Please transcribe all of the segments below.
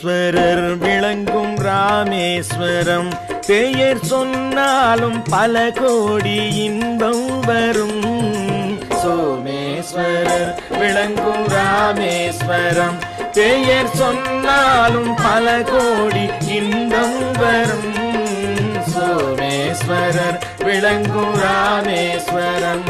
சோமேஸ்வரர் விளங்கும் ராமேஸ்வரம் பெயர் சொன்னாலும் பல கோடி இன்பம் வரும். சோமேஸ்வரர் விளங்கும் ராமேஸ்வரம் பெயர் சொன்னாலும் பல கோடி இன்பம் வரும். சோமேஸ்வரர் விளங்கும் ராமேஸ்வரம்.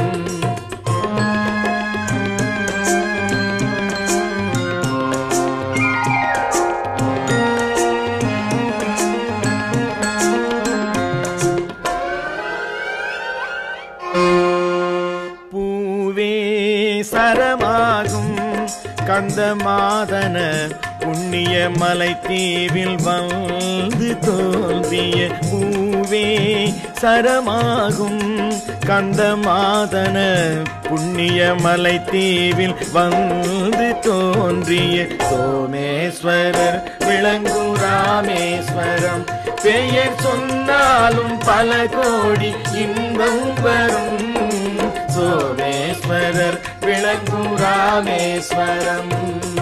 பூவே சரமாகும் கந்தமாதன புண்ணிய மலை தீவில் வந்து தோன்றிய பூவே சரமாகும் கந்தமாதன புண்ணிய மலை தீவில் வந்து தோன்றிய சோமேஸ்வரர் விளங்கும் ராமேஸ்வரம் பெயர் சொன்னாலும் பல கோடி இன்பம் வரும். சோமேஸ்வரர் விளங்கும் ராமேஸ்வரம்.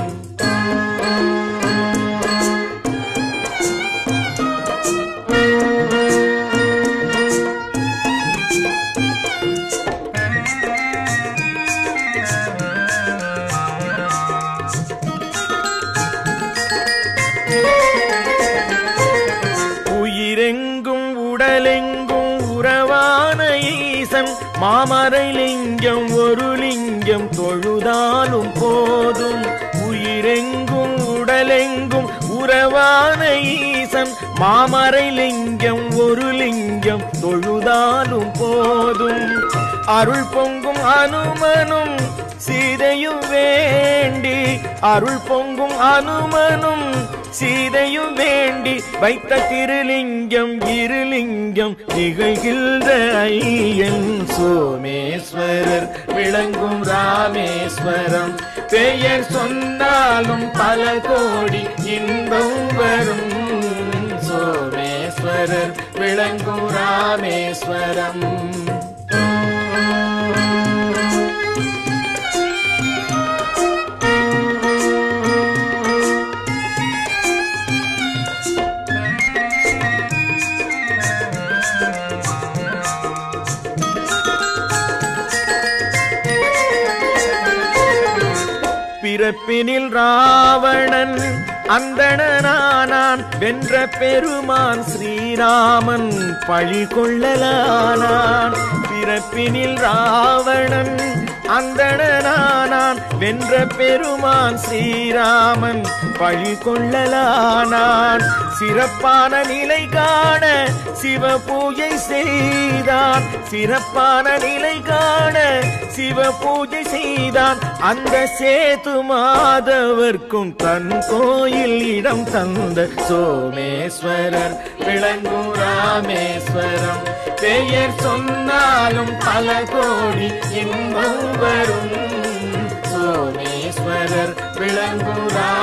உயிரெங்கும் உடலெங்கும் உறவான ஈசன் மாமரை லிங்கம் ஒரு லிங்கம் தொழுதாலும் போதும். உயிரெங்கும் உடலெங்கும் உறவான ஈசன் மாமரை லிங்கம் ஒரு லிங்கம் தொழுதாலும் போதும். அருள் பொங்கும் அனுமனும் சீதையும் வேண்டி அருள் பொங்கும் அனுமனும் சீதையும் வேண்டி வைத்த திருலிங்கம் இருலிங்கம் திகழ்கின்ற ஐயன். சோமேஸ்வரர் விளங்கும் ராமேஸ்வரம் பெயர் சொன்னாலும் பல கோடி இன்பம் வரும். சோமேஸ்வரர் விளங்கும் ராமேஸ்வரம். பிறப்பினில் ராவணன் அந்தணனானான் வென்ற பெருமான் ஸ்ரீராமன் பழி கொள்ளலானான். பிறப்பினில் ராவணன் அந்தணனானான் வென்ற பெருமான் ஸ்ரீராமன் பழி கொள்ளலானான். சிறப்பான நிலை காண சிவ பூஜை செய்தான். சிறப்பான நிலை காண சிவ பூஜை செய்தான். அந்த சேது மாதவர்க்கும் தன் கோயில் இடம் தந்த சோமேஸ்வரர் விளங்கும் ராமேஸ்வரம் பெயர் சொன்னாலும் பல கோடி இன்பம் வரும். சோமேஸ்வரர் விளங்கும்